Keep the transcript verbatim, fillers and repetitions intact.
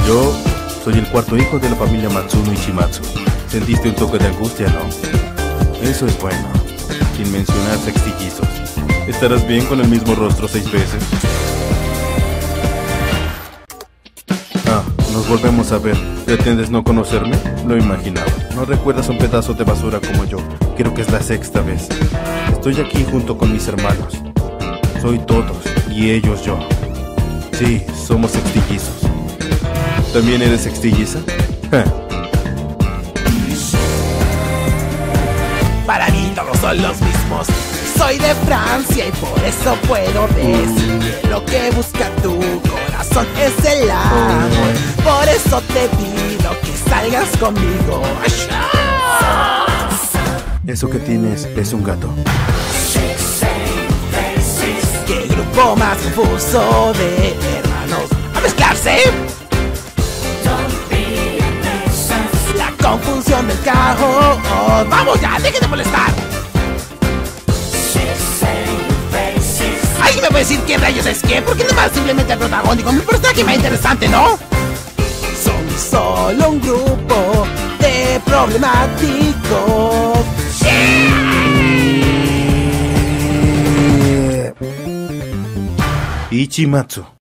Yo soy el cuarto hijo de la familia Matsuno Ichimatsu. ¿Sentiste un toque de angustia, no? Eso es bueno, sin mencionar sextillizos. ¿Estarás bien con el mismo rostro seis veces? Ah, nos volvemos a ver. ¿Pretendes no conocerme? Lo imaginaba. No recuerdas un pedazo de basura como yo. Creo que es la sexta vez. Estoy aquí junto con mis hermanos. Soy todos, y ellos yo. Sí, somos sextillizos. ¿También eres sextilliza? Para mí todos son los mismos. Soy de Francia y por eso puedo decir que lo que busca tu corazón es el amor. Por eso te pido que salgas conmigo. Eso que tienes es un gato. ¡Qué grupo más confuso de hermanos! ¡A mezclarse! La confusión del caos. ¡Vamos ya! ¡Dejen de molestar! ¿Alguien me puede decir quién rayos es quién? ¿Por qué no más simplemente el protagónico? Mi personaje más interesante, ¿no? Son solo un grupo de problemáticos. Ichimatsu.